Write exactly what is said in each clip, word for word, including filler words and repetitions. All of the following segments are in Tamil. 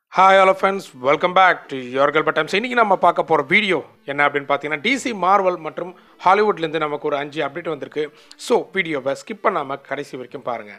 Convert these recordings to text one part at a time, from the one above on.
Hi all friends, welcome back to your Gilbert Times. இன்னைக்கு நம்ம பார்க்க போற வீடியோ என்ன அப்படினு பார்த்தீங்கன்னா D C Marvel மற்றும் ஹாலிவுட்ல இருந்து நமக்கு ஒரு அஞ்சு அப்டேட் வந்திருக்கு. சோ வீடியோவை ஸ்கிப் பண்ணாம கடைசி வரைக்கும் பாருங்க.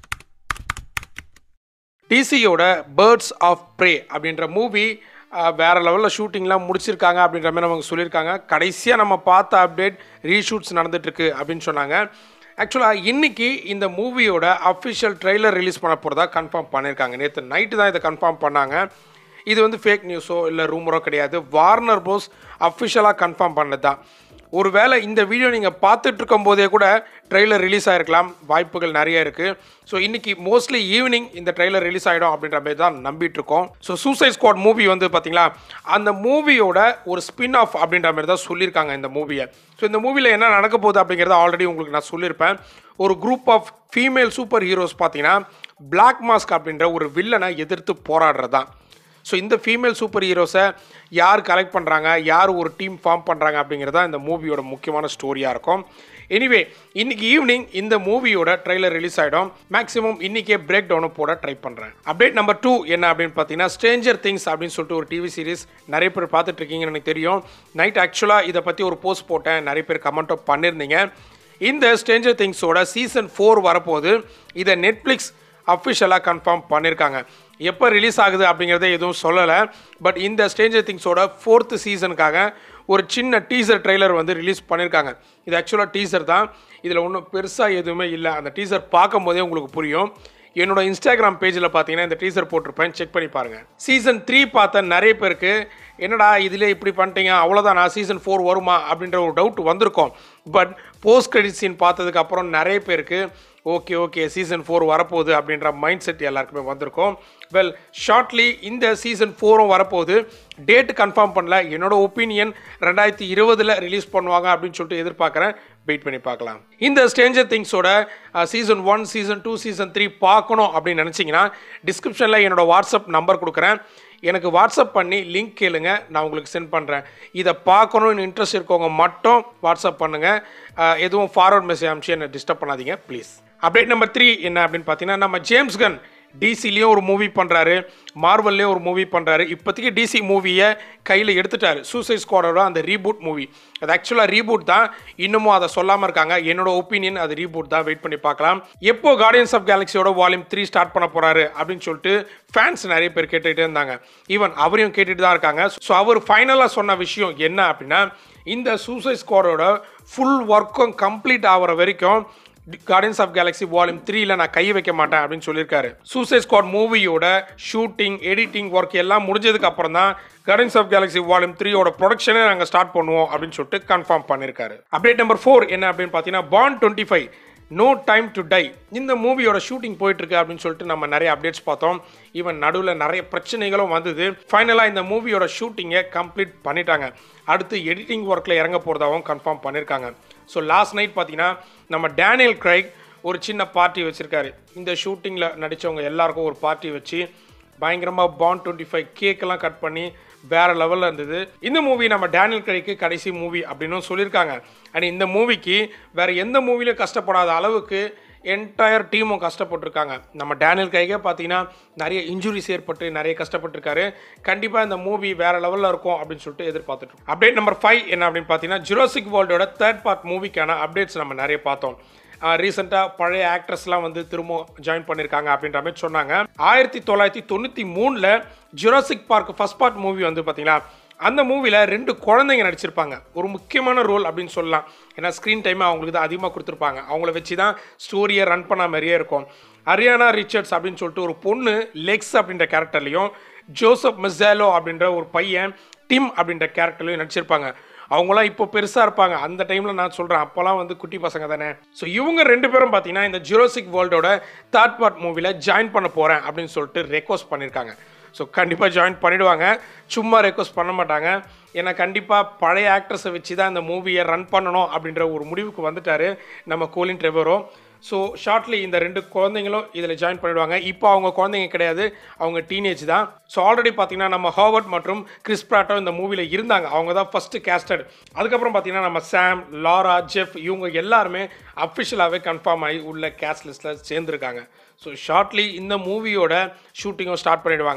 D C யோட Birds of Prey அப்படிங்கற மூவி வேற லெவல்ல ஷூட்டிங்லாம் முடிச்சிருக்காங்க அப்படிங்கற மாதிரி நமக்கு சொல்லிருக்காங்க. கடைசியா நம்ம பார்த்த அப்டேட் ரீஷூட்ஸ் நடந்துட்டு இருக்கு அப்படினு சொன்னாங்க. ஆக்சுவலாக இன்றைக்கி இந்த மூவியோட அஃபிஷியல் ட்ரெய்லர் ரிலீஸ் பண்ண போகிறதா கன்ஃபார்ம் பண்ணியிருக்காங்க. நேற்று நைட்டு தான் இதை கன்ஃபார்ம் பண்ணாங்க. இது வந்து ஃபேக் நியூஸோ இல்லை ரூமரோ கிடையாது. வார்னர் ப்ரோஸ் அஃபிஷியலாக கன்ஃபார்ம் பண்ணது தான். ஒரு வேளை இந்த வீடியோ நீங்கள் பார்த்துட்டு இருக்கும் போதே கூட ட்ரெய்லர் ரிலீஸ் ஆகிருக்கலாம், வாய்ப்புகள் நிறைய இருக்குது. ஸோ இன்றைக்கி மோஸ்ட்லி ஈவினிங் இந்த ட்ரெய்லர் ரிலீஸ் ஆகிடும் அப்படின்ற மாதிரி தான் நம்பிட்டுருக்கோம். ஸோ சூசைட் ஸ்குவாட் மூவி வந்து பார்த்தீங்களா, அந்த மூவியோட ஒரு ஸ்பின் ஆஃப் அப்படின்ற மாதிரி தான் சொல்லியிருக்காங்க இந்த மூவியை. ஸோ இந்த மூவியில் என்ன நடக்க போகுது அப்படிங்கிறத ஆல்ரெடி உங்களுக்கு நான் சொல்லியிருப்பேன். ஒரு group of female super heroes பார்த்தீங்கன்னா பிளாக் மாஸ்க் அப்படின்ற ஒரு வில்லனை எதிர்த்து போராடுறது தான். ஸோ இந்த ஃபீமேல் சூப்பர் ஹீரோஸை யார் கலெக்ட் பண்ணுறாங்க, யார் ஒரு டீம் ஃபார்ம் பண்ணுறாங்க அப்படிங்கிறது தான் இந்த மூவியோட முக்கியமான ஸ்டோரியாக இருக்கும். எனிவே இன்னைக்கு ஈவினிங் இந்த மூவியோட ட்ரெய்லர் ரிலீஸ் ஆகிடும். மேக்ஸிமம் இன்றைக்கே பிரேக் டவுனும் போட ட்ரை பண்ணுறேன். அப்டேட் நம்பர் டூ என்ன அப்படின்னு பார்த்தீங்கன்னா, ஸ்ட்ரேஞ்சர் திங்ஸ் அப்படின்னு சொல்லிட்டு ஒரு டிவி சீரிஸ் நிறைய பேர் பார்த்துட்டு இருக்கீங்கன்னு எனக்கு தெரியும். நைட் ஆக்சுவலாக இதை பற்றி ஒரு போஸ்ட் போட்டேன், நிறைய பேர் கமெண்ட்டும் பண்ணியிருந்தீங்க. இந்த ஸ்ட்ரேஞ்சர் திங்ஸோட சீசன் ஃபோர் வரப்போகுது. இதை நெட்ஃப்ளிக்ஸ் அஃபிஷியலாக கன்ஃபார்ம் பண்ணியிருக்காங்க. எப்போ ரிலீஸ் ஆகுது அப்படிங்கிறத எதுவும் சொல்லலை. பட் இந்த ஸ்ட்ரேஞ்சர் திங்ஸோட ஃபோர்த்து சீசனுக்காக ஒரு சின்ன டீசர் ட்ரெய்லர் வந்து ரிலீஸ் பண்ணியிருக்காங்க. இது ஆக்சுவலாக டீசர் தான், இதில் ஒன்றும் பெருசாக எதுவுமே இல்லை. அந்த டீசர் பார்க்கும் போதே உங்களுக்கு புரியும். என்னோட இன்ஸ்டாகிராம் பேஜில் பார்த்தீங்கன்னா இந்த டீசர் போட்டிருப்பேன், செக் பண்ணி பாருங்கள். சீசன் த்ரீ பார்த்த நிறைய பேருக்கு என்னடா இதிலே இப்படி பண்ணிட்டீங்க, அவ்வளோதான் நான் சீசன் ஃபோர் வருமா அப்படின்ற ஒரு டவுட் வந்திருக்கும். பட் போஸ்ட் கிரெடிட் சீன் பார்த்ததுக்கு அப்புறம் நிறைய பேருக்கு ஓகே ஓகே சீசன் ஃபோர் வரப்போகுது அப்படின்ற மைண்ட் செட் எல்லாருக்குமே வந்திருக்கும். வெல் ஷார்ட்லி இந்த சீசன் ஃபோரும் வரப்போகுது. டேட் கன்ஃபார்ம் பண்ணல. என்னோட ஒப்பீனியன் ரெண்டாயிரத்தி இருபதில் ரிலீஸ் பண்ணுவாங்க அப்படின்னு சொல்லிட்டு எதிர்பார்க்குறேன். வெயிட் பண்ணி பார்க்கலாம். இந்த ஸ்ட்ரேஞ்சர் திங்ஸோட season one season two season three பார்க்கணும் அப்படின்னு நினச்சிங்கன்னா டிஸ்கிரிப்ஷனில் என்னோடய வாட்ஸ்அப் நம்பர் கொடுக்குறேன். எனக்கு வாட்ஸ்அப் பண்ணி லிங்க் கேளுங்க, நான் உங்களுக்கு சென்ட் பண்ணுறேன். இதை பார்க்கணுன்னு இன்ட்ரெஸ்ட் இருக்கவங்க மட்டும் வாட்ஸ்அப் பண்ணுங்கள். எதுவும் ஃபார்வர்ட் மெசேஜ் அனுப்பிச்சு என்னை டிஸ்டர்ப் பண்ணாதீங்க ப்ளீஸ். அப்டேட் நம்பர் த்ரீ என்ன அப்படின்னு பார்த்தீங்கன்னா, நம்ம ஜேம்ஸ் கன் டிசிலையும் ஒரு மூவி பண்ணுறாரு, மார்வல்லையும் ஒரு மூவி பண்ணுறாரு. இப்போதைக்கு டிசி மூவியை கையில் எடுத்துட்டாரு. சூசைட் ஸ்குவாடோட அந்த ரீபூட் மூவி, அது ஆக்சுவலாக ரீபூட் தான், இன்னமும் அதை சொல்லாமல் இருக்காங்க. என்னோட ஒப்பீனியன் அது ரீபூட் தான். வெயிட் பண்ணி பார்க்கலாம். எப்போ கார்டியன்ஸ் ஆஃப் கேலக்ஸியோட வால்யூம் த்ரீ ஸ்டார்ட் பண்ண போகிறாரு அப்படின்னு சொல்லிட்டு ஃபேன்ஸ் நிறைய பேர் கேட்டுகிட்டே இருந்தாங்க. ஈவன் அவரையும் கேட்டுட்டு தான் இருக்காங்க. ஸோ அவர் ஃபைனலாக சொன்ன விஷயம் என்ன அப்படின்னா, இந்த சூசைட் ஸ்குவாடோட ஃபுல் ஒர்க்கும் கம்ப்ளீட் ஆகிற வரைக்கும் கார்டியன்ஸ் ஆஃப் கேலக்ஸி வால்யூம் த்ரீல நான் கை வைக்க மாட்டேன் அப்படின்னு சொல்லியிருக்காரு. சூசைட் ஸ்குவாட் மூவியோட ஷூட்டிங் எடிட்டிங் ஒர்க் எல்லாம் முடிஞ்சதுக்கு அப்புறம் தான் கார்டியன்ஸ் ஆஃப் கேலக்ஸி வால்யூம் த்ரீயோட ப்ரொடக்ஷனே நாங்கள் ஸ்டார்ட் பண்ணுவோம் அப்படின்னு சொல்லிட்டு கன்ஃபார்ம் பண்ணியிருக்காரு. அப்டேட் நம்பர் ஃபோர் என்ன அப்படின்னு பார்த்தீங்கன்னா, Bond twenty five no time to die இந்த மூவியோட ஷூட்டிங் போயிட்டுருக்கு அப்படின்னு சொல்லிட்டு நம்ம நிறைய அப்டேட்ஸ் பார்த்தோம். ஈவன் நடுவில் நிறைய பிரச்சனைகளும் வந்தது. ஃபைனலாக இந்த மூவியோட ஷூட்டிங்கை கம்ப்ளீட் பண்ணிட்டாங்க. அடுத்து எடிட்டிங் ஒர்க்கில் இறங்க போகிறதாகவும் கன்ஃபார்ம் பண்ணியிருக்காங்க. ஸோ லாஸ்ட் நைட் பார்த்தீங்கன்னா நம்ம டேனியல் கிரைக் ஒரு சின்ன பார்ட்டி வச்சுருக்காரு. இந்த ஷூட்டிங்கில் நடித்தவங்க எல்லாருக்கும் ஒரு பார்ட்டி வச்சு பயங்கரமாக பாண்ட் டுவெண்ட்டி ஃபைவ் கேக்கெல்லாம் கட் பண்ணி வேறு லெவலில் இருந்தது. இந்த மூவி நம்ம டேனியல் கிரைக்கு கடைசி மூவி அப்படின்னு சொல்லியிருக்காங்க. அண்ட் இந்த மூவிக்கு வேறு எந்த மூவிலையும் கஷ்டப்படாத அளவுக்கு என்டையர் டீமும் கஷ்டப்பட்டுருக்காங்க. நம்ம டேனியல் கிரைக்கே பார்த்தீங்கன்னா நிறைய இன்ஜுரிஸ் ஏற்பட்டு நிறைய கஷ்டப்பட்டுருக்காரு. கண்டிப்பாக இந்த மூவி வேறு லெவலில் இருக்கும் அப்படின்னு சொல்லிட்டு எதிர்பார்த்துட்டு. அப்டேட் நம்பர் ஃபைவ் என்ன அப்படின்னு பார்த்தீங்கன்னா, ஜுராசிக் வேர்ல்டோட தேர்ட் பார்ட் மூவிக்கான அப்டேட்ஸ் நம்ம நிறைய பார்த்தோம். ரீசெண்டாக பழைய ஆக்ட்ரஸ்லாம் வந்து திரும்ப ஜாயின் பண்ணியிருக்காங்க அப்படின்ற மாதிரி சொன்னாங்க. ஆயிரத்தி தொள்ளாயிரத்தி தொண்ணூற்றி மூணில் Jurassic Park first part movie வந்து பார்த்தீங்கன்னா, அந்த மூவியில் ரெண்டு குழந்தைங்க நடிச்சிருப்பாங்க. ஒரு முக்கியமான ரோல் அப்படின்னு சொல்லலாம். ஏன்னா ஸ்க்ரீன் டைமை அவங்களுக்கு தான் அதிகமாக கொடுத்துருப்பாங்க. அவங்கள வச்சு தான் ஸ்டோரியை ரன் பண்ண மாதிரியே இருக்கும். அரியானா ரிச்சர்ட்ஸ் அப்படின்னு சொல்லிட்டு ஒரு பொண்ணு லெக்ஸ் அப்படின்ற கேரக்டர்லையும், ஜோசப் மெசாலோ அப்படின்ற ஒரு பையன் டிம் அப்படின்ற கேரக்டர்லையும் நடிச்சிருப்பாங்க. அவங்களாம் இப்போ பெருசாக இருப்பாங்க. அந்த டைமில் நான் சொல்கிறேன், அப்போல்லாம் வந்து குட்டி பசங்க தானே. ஸோ இவங்க ரெண்டு பேரும் பார்த்தீங்கன்னா இந்த ஜுராசிக் வேர்ல்டோட தேர்ட் பார்ட் மூவியில் ஜாயின் பண்ண போகிறேன் அப்படின்னு சொல்லிட்டு ரெக்வஸ்ட் பண்ணியிருக்காங்க. ஸோ கண்டிப்பாக ஜாயின் பண்ணிவிடுவாங்க, சும்மா ரெக்வஸ்ட் பண்ண மாட்டாங்க. ஏன்னா கண்டிப்பாக பழைய ஆக்ட்ரஸை வச்சு தான் இந்த மூவியை ரன் பண்ணணும் அப்படின்ற ஒரு முடிவுக்கு வந்துட்டார் நம்ம கோலின் ட்ரெவரோ. ஸோ ஷார்ட்லி இந்த ரெண்டு குழந்தைங்களும் இதில் ஜாயின் பண்ணிவிடுவாங்க. இப்போ அவங்க குழந்தைங்க கிடையாது, அவங்க டீனேஜ் தான். ஸோ ஆல்ரெடி பார்த்தீங்கன்னா நம்ம ஹார்வர்ட் மற்றும் கிறிஸ் பிராட்டோ இந்த மூவியில் இருந்தாங்க. அவங்க தான் ஃபஸ்ட்டு கேஸ்டட். அதுக்கப்புறம் பார்த்தீங்கன்னா நம்ம சாம், லாரா, ஜெஃப் இவங்க எல்லாருமே அஃபிஷியலாகவே கன்ஃபார்ம் ஆகி உள்ள கேஸ்ட் லிஸ்ட்டில் சேர்ந்துருக்காங்க. ஸோ ஷார்ட்லி இந்த மூவியோட ஷூட்டிங்கும் ஸ்டார்ட் பண்ணிவிடுவாங்க.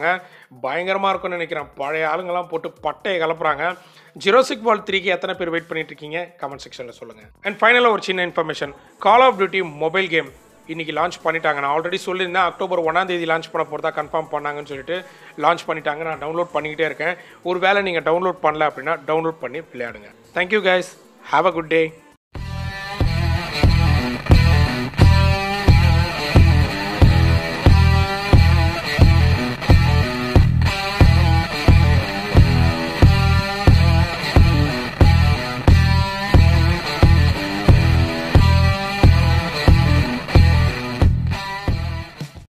பயங்கரமாக இருக்கும்னு நினைக்கிறேன். பழைய ஆளுங்கெல்லாம் போட்டு பட்டையை கலப்புறாங்க. ஜுராசிக் வேர்ல்ட் த்ரீக்கு எத்தனை பேர் வெயிட் பண்ணிட்டு இருக்கீங்க கமெண்ட் செக்ஷனில் சொல்லுங்கள். அண்ட் ஃபைனலாக ஒரு சின்ன information, call of duty mobile game இன்றைக்கி லான்ச் பண்ணிட்டாங்க. நான் ஆல்ரெடி சொல்லியிருந்தேன் அக்டோபர் ஒன்றாம் தேதி லான்ச் பண்ண போகிறதா கன்ஃபார்ம் பண்ணாங்கன்னு சொல்லிட்டு லான்ச் பண்ணிட்டாங்க. நான் டவுன்லோட் பண்ணிக்கிட்டே இருக்கேன். ஒரு வேளை நீங்கள் டவுன்லோட் பண்ணல அப்படின்னா டவுன்லோட் பண்ணி விளையாடுங்க. Thank you guys, have a good day.